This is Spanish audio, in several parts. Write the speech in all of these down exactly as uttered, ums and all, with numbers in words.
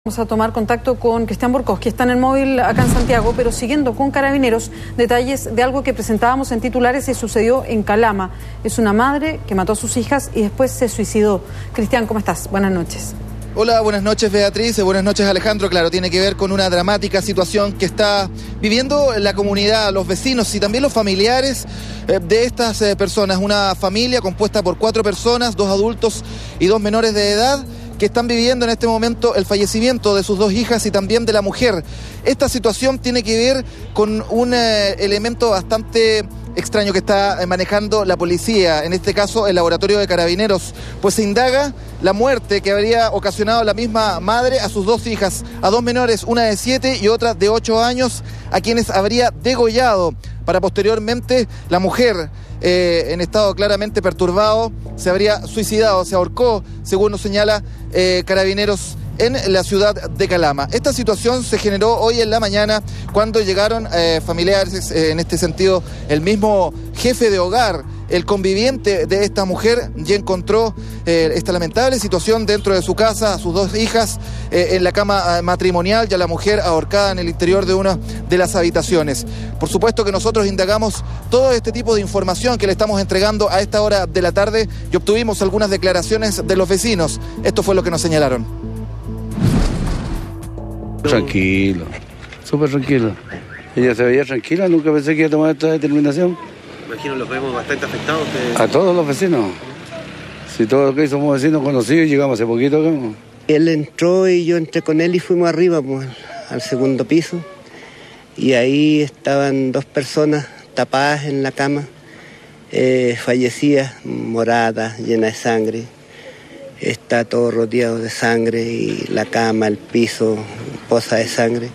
Vamos a tomar contacto con Cristian Borcós, que está en el móvil acá en Santiago, pero siguiendo con Carabineros, detalles de algo que presentábamos en titulares y sucedió en Calama. Es una madre que mató a sus hijas y después se suicidó. Cristian, ¿cómo estás? Buenas noches. Hola, buenas noches Beatriz, buenas noches Alejandro. Claro, tiene que ver con una dramática situación que está viviendo la comunidad, los vecinos y también los familiares de estas personas. Una familia compuesta por cuatro personas, dos adultos y dos menores de edad, que están viviendo en este momento el fallecimiento de sus dos hijas y también de la mujer. Esta situación tiene que ver con un eh, elemento bastante extraño que está manejando la policía, en este caso el laboratorio de Carabineros, pues se indaga la muerte que habría ocasionado la misma madre a sus dos hijas, a dos menores, una de siete y otra de ocho años, a quienes habría degollado, para posteriormente la mujer, eh, en estado claramente perturbado, se habría suicidado, se ahorcó, según nos señala eh, Carabineros en la ciudad de Calama. Esta situación se generó hoy en la mañana cuando llegaron eh, familiares, eh, en este sentido el mismo jefe de hogar, el conviviente de esta mujer, y encontró eh, esta lamentable situación dentro de su casa, a sus dos hijas eh, en la cama matrimonial y a la mujer ahorcada en el interior de una de las habitaciones. Por supuesto que nosotros indagamos todo este tipo de información que le estamos entregando a esta hora de la tarde y obtuvimos algunas declaraciones de los vecinos. Esto fue lo que nos señalaron. Tranquilo, súper tranquilo. Ella se veía tranquila, nunca pensé que iba a tomar esta determinación. Imagino los vemos bastante afectados. Que... A todos los vecinos. Si todos los que somos vecinos conocidos, llegamos hace poquito acá. Él entró y yo entré con él y fuimos arriba, pues, al segundo piso. Y ahí estaban dos personas tapadas en la cama, eh, fallecidas, moradas, llenas de sangre. Está todo rodeado de sangre y la cama, el piso, poza de sangre.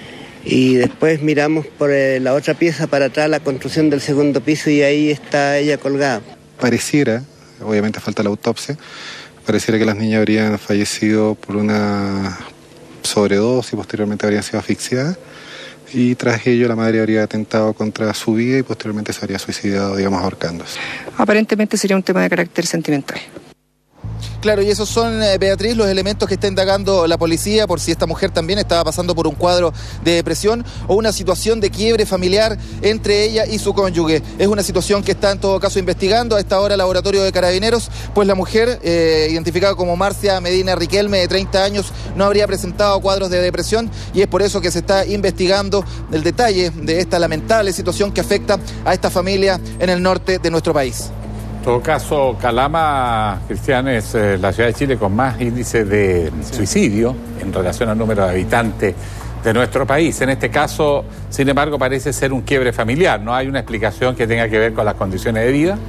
Y después miramos por eh, la otra pieza para atrás, la construcción del segundo piso, y ahí está ella colgada. Pareciera, obviamente falta la autopsia, pareciera que las niñas habrían fallecido por una sobredosis y posteriormente habrían sido asfixiadas. Y tras ello la madre habría atentado contra su vida y posteriormente se habría suicidado, digamos, ahorcándose. Aparentemente sería un tema de carácter sentimental. Claro, y esos son, eh, Beatriz, los elementos que está indagando la policía por si esta mujer también estaba pasando por un cuadro de depresión o una situación de quiebre familiar entre ella y su cónyuge. Es una situación que está en todo caso investigando a esta hora el laboratorio de Carabineros, pues la mujer, eh, identificada como Marcia Medina Riquelme, de treinta años, no habría presentado cuadros de depresión y es por eso que se está investigando el detalle de esta lamentable situación que afecta a esta familia en el norte de nuestro país. En todo caso, Calama, Cristian, es eh, la ciudad de Chile con más índice de sí. suicidio en relación al número de habitantes de nuestro país. En este caso, sin embargo, parece ser un quiebre familiar. ¿No hay una explicación que tenga que ver con las condiciones de vida?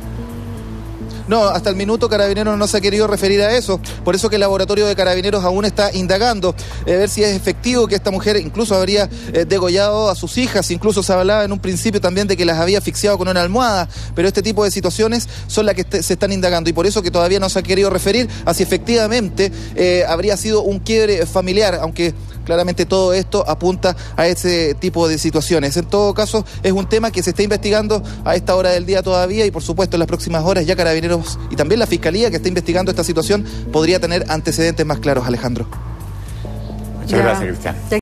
No, hasta el minuto Carabineros no se ha querido referir a eso, por eso que el laboratorio de Carabineros aún está indagando, eh, ver si es efectivo que esta mujer incluso habría eh, degollado a sus hijas, incluso se hablaba en un principio también de que las había asfixiado con una almohada, pero este tipo de situaciones son las que est- se están indagando y por eso que todavía no se ha querido referir a si efectivamente eh, habría sido un quiebre familiar, aunque claramente todo esto apunta a ese tipo de situaciones. En todo caso, es un tema que se está investigando a esta hora del día todavía y por supuesto en las próximas horas ya Carabineros y también la Fiscalía que está investigando esta situación podría tener antecedentes más claros, Alejandro. Muchas ya. gracias, Cristian.